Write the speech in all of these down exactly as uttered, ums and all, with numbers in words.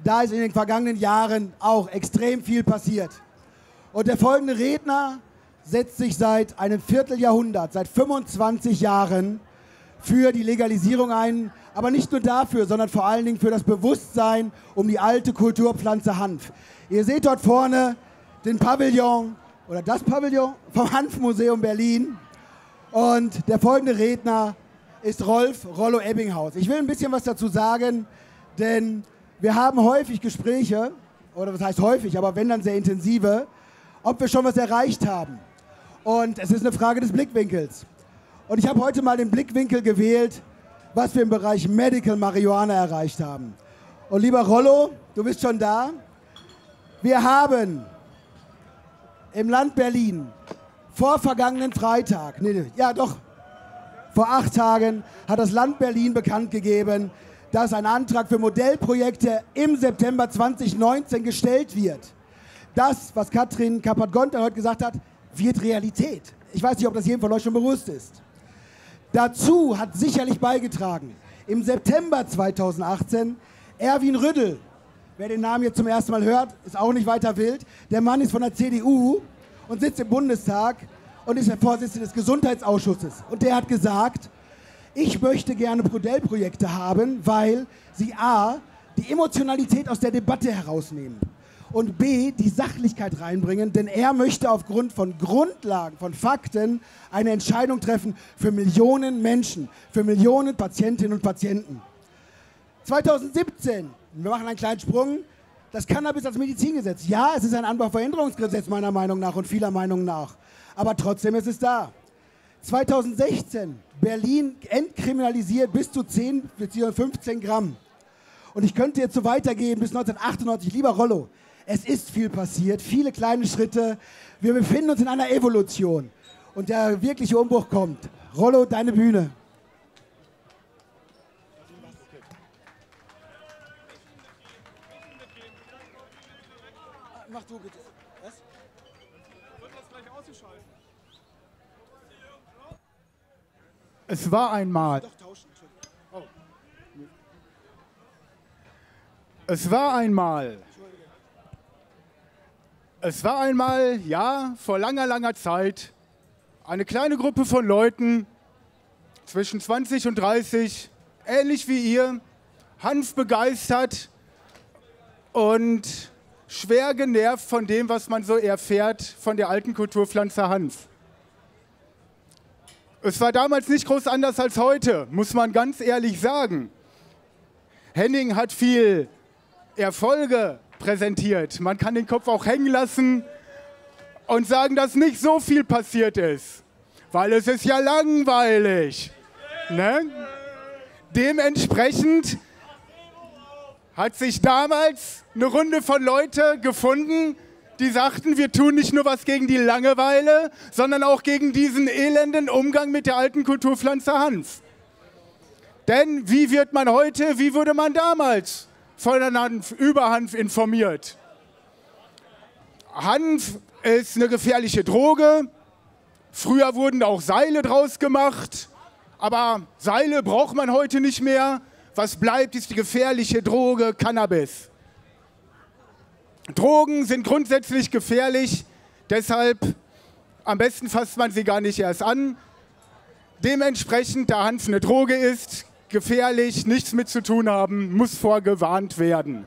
da ist in den vergangenen Jahren auch extrem viel passiert. Und der folgende Redner setzt sich seit einem Vierteljahrhundert, seit fünfundzwanzig Jahren für die Legalisierung ein, aber nicht nur dafür, sondern vor allen Dingen für das Bewusstsein um die alte Kulturpflanze Hanf. Ihr seht dort vorne den Pavillon oder das Pavillon vom Hanfmuseum Berlin und der folgende Redner ist Rolf Rollo Ebbinghaus. Ich will ein bisschen was dazu sagen, denn wir haben häufig Gespräche, oder was heißt häufig, aber wenn dann sehr intensive, ob wir schon was erreicht haben. Und es ist eine Frage des Blickwinkels. Und ich habe heute mal den Blickwinkel gewählt, was wir im Bereich Medical Marihuana erreicht haben. Und lieber Rollo, du bist schon da. Wir haben im Land Berlin vor vergangenen Freitag, nee, ja doch, vor acht Tagen hat das Land Berlin bekannt gegeben, dass ein Antrag für Modellprojekte im September zweitausendneunzehn gestellt wird. Das, was Katrin Kappert-Gonter heute gesagt hat, wird Realität. Ich weiß nicht, ob das jedem von euch schon bewusst ist. Dazu hat sicherlich beigetragen, im September zweitausendachtzehn, Erwin Rüddel. Wer den Namen jetzt zum ersten Mal hört, ist auch nicht weiter wild. Der Mann ist von der C D U und sitzt im Bundestag und ist der Vorsitzende des Gesundheitsausschusses. Und der hat gesagt, ich möchte gerne Modellprojekte haben, weil sie a. die Emotionalität aus der Debatte herausnehmen und b. die Sachlichkeit reinbringen, denn er möchte aufgrund von Grundlagen, von Fakten eine Entscheidung treffen für Millionen Menschen, für Millionen Patientinnen und Patienten. zweitausendsiebzehn, wir machen einen kleinen Sprung, das Cannabis als Medizingesetz. Ja, es ist ein Anbauverhinderungsgesetz meiner Meinung nach und vieler Meinung nach, aber trotzdem ist es da. zweitausendsechzehn, Berlin entkriminalisiert bis zu zehn bzw. fünfzehn Gramm. Und ich könnte jetzt so weitergehen bis neunzehnhundertachtundneunzig. Lieber Rollo, es ist viel passiert, viele kleine Schritte. Wir befinden uns in einer Evolution. Und der wirkliche Umbruch kommt. Rollo, deine Bühne. Mach du bitte. Was? Wird das gleich ausgeschaltet? Es war einmal. Doch, tauschen. Oh. Es war einmal. Es war einmal, ja, vor langer, langer Zeit, eine kleine Gruppe von Leuten zwischen zwanzig und dreißig, ähnlich wie ihr, Hanf begeistert und schwer genervt von dem, was man so erfährt von der alten Kulturpflanze Hanf. Es war damals nicht groß anders als heute, muss man ganz ehrlich sagen. Henning hat viel Erfolge präsentiert. Man kann den Kopf auch hängen lassen und sagen, dass nicht so viel passiert ist, weil es ist ja langweilig. Ne? Dementsprechend hat sich damals eine Runde von Leuten gefunden, die sagten, wir tun nicht nur was gegen die Langeweile, sondern auch gegen diesen elenden Umgang mit der alten Kulturpflanze Hanf. Denn wie wird man heute, wie wurde man damals von Hanf, über Hanf informiert? Hanf ist eine gefährliche Droge. Früher wurden auch Seile draus gemacht, aber Seile braucht man heute nicht mehr. Was bleibt, ist die gefährliche Droge Cannabis. Drogen sind grundsätzlich gefährlich, deshalb am besten fasst man sie gar nicht erst an. Dementsprechend, da Hanf eine Droge ist, gefährlich, nichts mit zu tun haben, muss vorgewarnt werden.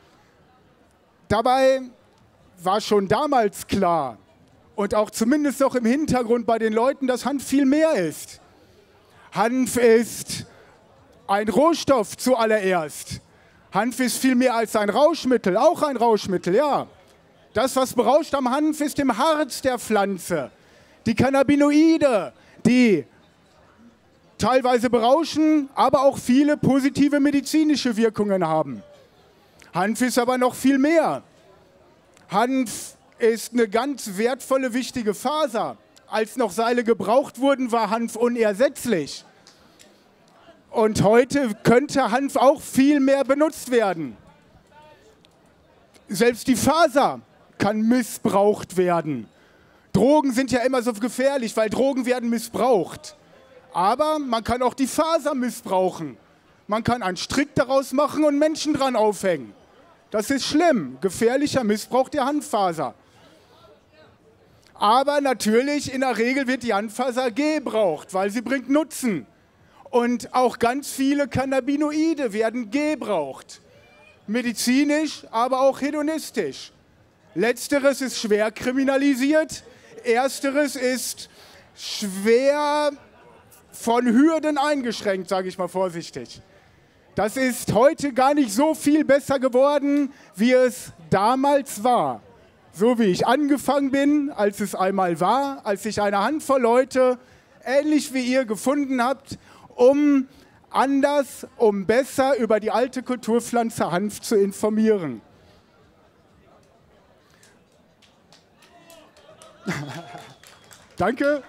Dabei war schon damals klar und auch zumindest noch im Hintergrund bei den Leuten, dass Hanf viel mehr ist. Hanf ist ein Rohstoff zuallererst. Hanf ist viel mehr als ein Rauschmittel, auch ein Rauschmittel, ja. Das, was berauscht am Hanf, ist im Harz der Pflanze. Die Cannabinoide, die teilweise berauschen, aber auch viele positive medizinische Wirkungen haben. Hanf ist aber noch viel mehr. Hanf ist eine ganz wertvolle, wichtige Faser. Als noch Seile gebraucht wurden, war Hanf unersetzlich. Und heute könnte Hanf auch viel mehr benutzt werden. Selbst die Faser kann missbraucht werden. Drogen sind ja immer so gefährlich, weil Drogen werden missbraucht. Aber man kann auch die Faser missbrauchen. Man kann einen Strick daraus machen und Menschen dran aufhängen. Das ist schlimm, gefährlicher Missbrauch der Hanffaser. Aber natürlich, in der Regel wird die Hanffaser gebraucht, weil sie bringt Nutzen. Und auch ganz viele Cannabinoide werden gebraucht. Medizinisch, aber auch hedonistisch. Letzteres ist schwer kriminalisiert, ersteres ist schwer von Hürden eingeschränkt, sage ich mal vorsichtig. Das ist heute gar nicht so viel besser geworden, wie es damals war. So wie ich angefangen bin, als es einmal war, als ich eine Handvoll Leute, ähnlich wie ihr, gefunden habt, um anders, um besser über die alte Kulturpflanze Hanf zu informieren. Danke.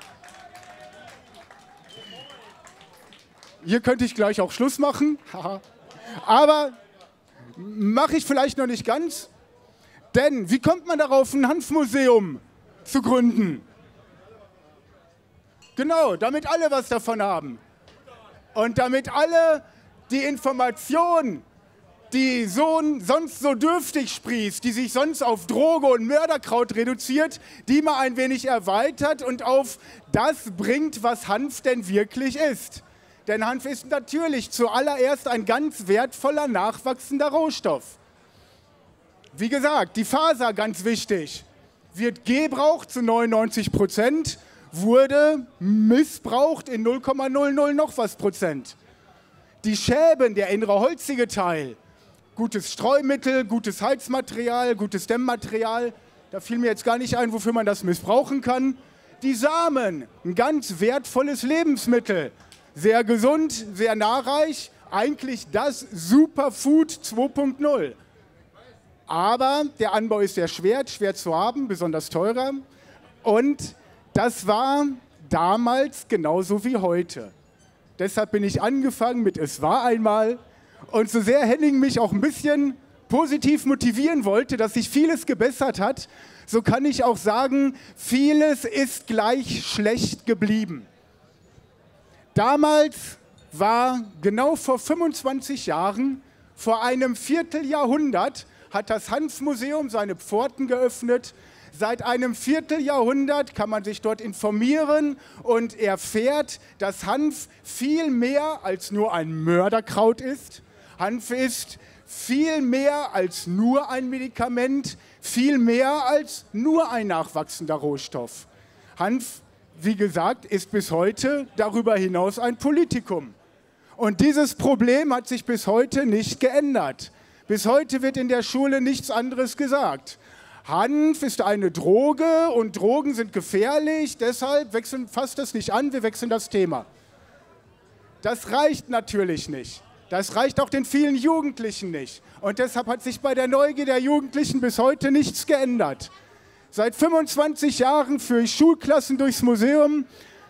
Hier könnte ich gleich auch Schluss machen. Aber mache ich vielleicht noch nicht ganz. Denn wie kommt man darauf, ein Hanfmuseum zu gründen? Genau, damit alle was davon haben. Und damit alle die Information, die so, sonst so dürftig sprießt, die sich sonst auf Droge und Mörderkraut reduziert, die mal ein wenig erweitert und auf das bringt, was Hanf denn wirklich ist. Denn Hanf ist natürlich zuallererst ein ganz wertvoller, nachwachsender Rohstoff. Wie gesagt, die Faser, ganz wichtig, wird gebraucht zu neunundneunzig Prozent, wurde missbraucht in null Komma null null noch was Prozent. Die Schäben, der innere holzige Teil, gutes Streumittel, gutes Heizmaterial, gutes Dämmmaterial, da fiel mir jetzt gar nicht ein, wofür man das missbrauchen kann. Die Samen, ein ganz wertvolles Lebensmittel, sehr gesund, sehr nährreich, eigentlich das Superfood zwei Punkt null. Aber der Anbau ist sehr schwer, schwer zu haben, besonders teurer. Und das war damals genauso wie heute. Deshalb bin ich angefangen mit "Es war einmal". Und so sehr Henning mich auch ein bisschen positiv motivieren wollte, dass sich vieles gebessert hat, so kann ich auch sagen, vieles ist gleich schlecht geblieben. Damals war genau vor fünfundzwanzig Jahren, vor einem Vierteljahrhundert, hat das Hanfmuseum seine Pforten geöffnet. Seit einem Vierteljahrhundert kann man sich dort informieren und erfährt, dass Hanf viel mehr als nur ein Mörderkraut ist. Hanf ist viel mehr als nur ein Medikament, viel mehr als nur ein nachwachsender Rohstoff. Hanf, wie gesagt, ist bis heute darüber hinaus ein Politikum. Und dieses Problem hat sich bis heute nicht geändert. Bis heute wird in der Schule nichts anderes gesagt. Hanf ist eine Droge und Drogen sind gefährlich, deshalb wechseln, fasst das nicht an, wir wechseln das Thema. Das reicht natürlich nicht. Das reicht auch den vielen Jugendlichen nicht. Und deshalb hat sich bei der Neugier der Jugendlichen bis heute nichts geändert. Seit fünfundzwanzig Jahren führe ich Schulklassen durchs Museum,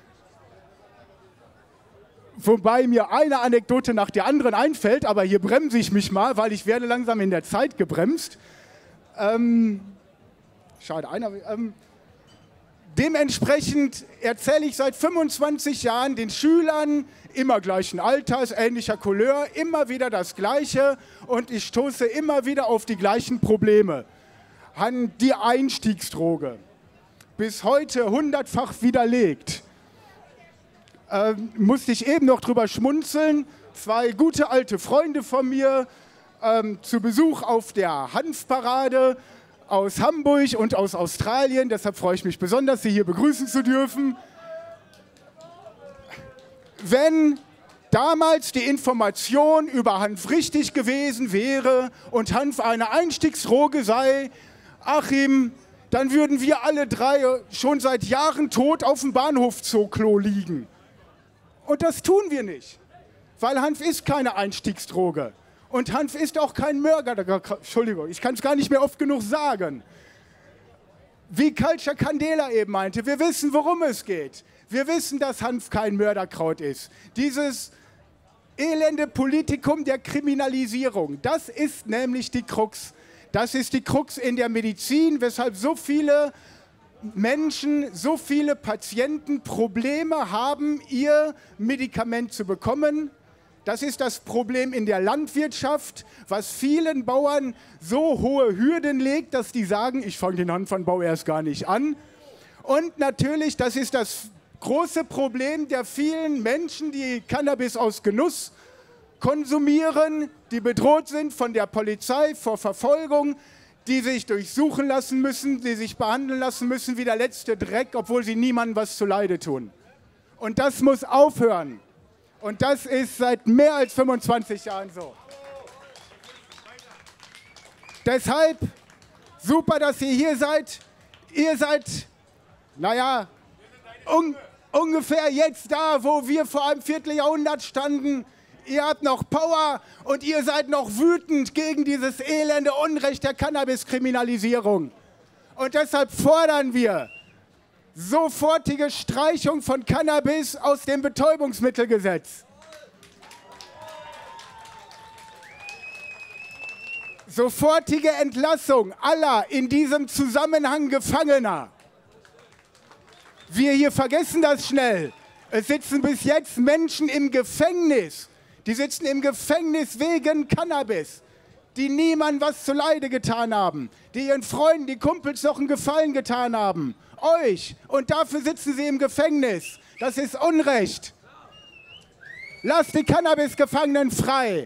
wobei mir eine Anekdote nach der anderen einfällt, aber hier bremse ich mich mal, weil ich werde langsam in der Zeit gebremst. Ähm, schade, einer... Ähm, Dementsprechend erzähle ich seit fünfundzwanzig Jahren den Schülern immer gleichen Alters, ähnlicher Couleur, immer wieder das Gleiche und ich stoße immer wieder auf die gleichen Probleme. Die Einstiegsdroge, bis heute hundertfach widerlegt. Ähm, musste ich eben noch drüber schmunzeln. Zwei gute alte Freunde von mir ähm, zu Besuch auf der Hanfparade aus Hamburg und aus Australien. Deshalb freue ich mich besonders, Sie hier begrüßen zu dürfen. Wenn damals die Information über Hanf richtig gewesen wäre und Hanf eine Einstiegsdroge sei, Achim, dann würden wir alle drei schon seit Jahren tot auf dem Bahnhofsklo liegen. Und das tun wir nicht, weil Hanf ist keine Einstiegsdroge. Und Hanf ist auch kein Mörder. Entschuldigung, ich kann es gar nicht mehr oft genug sagen. Wie Culture Candela eben meinte, wir wissen, worum es geht. Wir wissen, dass Hanf kein Mörderkraut ist. Dieses elende Politikum der Kriminalisierung, das ist nämlich die Krux. Das ist die Krux in der Medizin, weshalb so viele Menschen, so viele Patienten Probleme haben, ihr Medikament zu bekommen. Das ist das Problem in der Landwirtschaft, was vielen Bauern so hohe Hürden legt, dass die sagen, ich fange den Hanfanbau erst gar nicht an. Und natürlich, das ist das große Problem der vielen Menschen, die Cannabis aus Genuss konsumieren, die bedroht sind von der Polizei vor Verfolgung, die sich durchsuchen lassen müssen, die sich behandeln lassen müssen wie der letzte Dreck, obwohl sie niemandem was zuleide tun. Und das muss aufhören. Und das ist seit mehr als fünfundzwanzig Jahren so. Deshalb, super, dass ihr hier seid. Ihr seid, naja, un ungefähr jetzt da, wo wir vor einem Vierteljahrhundert standen. Ihr habt noch Power und ihr seid noch wütend gegen dieses elende Unrecht der Cannabiskriminalisierung. Und deshalb fordern wir sofortige Streichung von Cannabis aus dem Betäubungsmittelgesetz. Sofortige Entlassung aller in diesem Zusammenhang Gefangener. Wir hier vergessen das schnell. Es sitzen bis jetzt Menschen im Gefängnis. Die sitzen im Gefängnis wegen Cannabis, die niemandem was zuleide getan haben, die ihren Freunden, die Kumpels noch einen Gefallen getan haben. Euch. Und dafür sitzen sie im Gefängnis. Das ist Unrecht. Lasst die Cannabis-Gefangenen frei.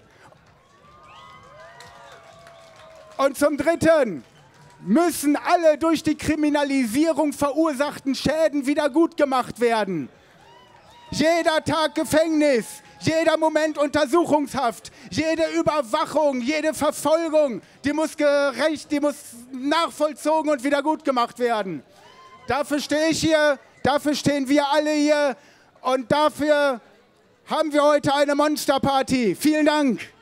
Und zum Dritten müssen alle durch die Kriminalisierung verursachten Schäden wieder gut gemacht werden. Jeder Tag Gefängnis, jeder Moment Untersuchungshaft, jede Überwachung, jede Verfolgung, die muss gerecht, die muss nachvollzogen und wieder gut gemacht werden. Dafür stehe ich hier, dafür stehen wir alle hier und dafür haben wir heute eine Monsterparty. Vielen Dank.